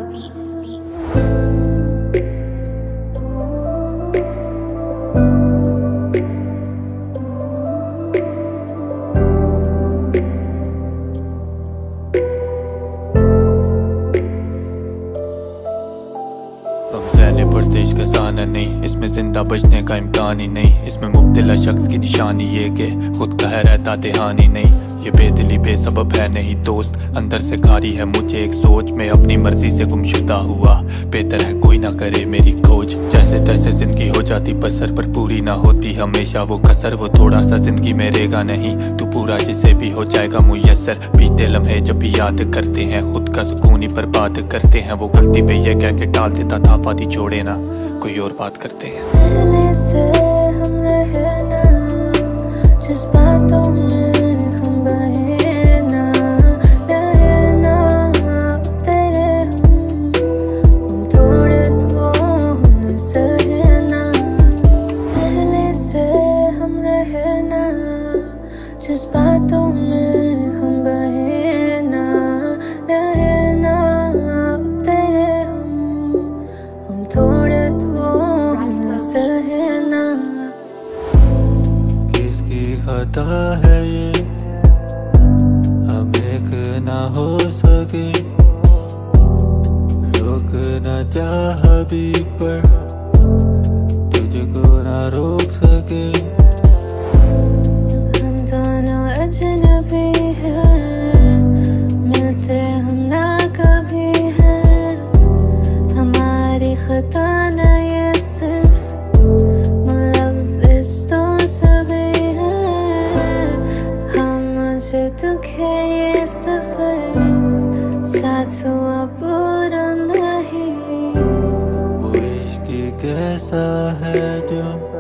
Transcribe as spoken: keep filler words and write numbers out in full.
beats, beats. गमज़ैने पढ़ते इश्क आसाना नहीं, इसमें जिंदा बचने का इम्कान ही नहीं। इसमें मुब्तला शख्स की निशानी ये कि खुद का है रहता दहानी नहीं। ये बेदिली बेसबब है नहीं दोस्त, अंदर से खारी है मुझे एक सोच। मैं अपनी मर्जी से गुमशुदा हुआ, बेहतर है कोई ना करे मेरी खोज। जैसे तैसे जिंदगी हो जाती बसर, पर पूरी ना होती हमेशा वो कसर। वो थोड़ा सा जिंदगी में रहेगा नहीं, तू पूरा जिसे भी हो जाएगा मुयस्सर। बीते लम्हे जब भी याद करते हैं, खुद का सुकून ही बर्बाद करते हैं। वो गलती पे ये कह के टाल देता था फादी छोड़े ना, कोई और बात करते हैं। पहले से हम रहे ना जिस बातों में हम बहे ना, रहे ना तेरे हम हम थोड़े तो न सहे ना। पहले से हम रहे ना जिस बातों में हम बहे ना, रहे ना तेरे हम हम थोड़े सहना। किसकी खता है ये, हम एक ना हो सके। रोक ना चाह भी पर तुझको ना रोक सके। हम दोनों अजनबी हैं, मिलते हम ना कभी हैं। हमारी खता ना ये सिर्फ दुख है ये सफर, साथ हुआ पूरा नहीं। वो इश्क कैसा है जो